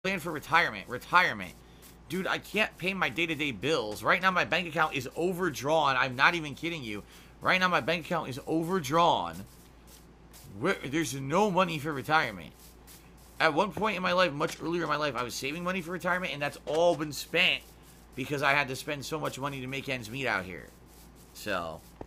plan for retirement. Dude, I can't pay my day-to-day bills. Right now, my bank account is overdrawn. I'm not even kidding you. Right now, my bank account is overdrawn. There's no money for retirement. At one point in my life, much earlier in my life, I was saving money for retirement, and that's all been spent because I had to spend so much money to make ends meet out here. So,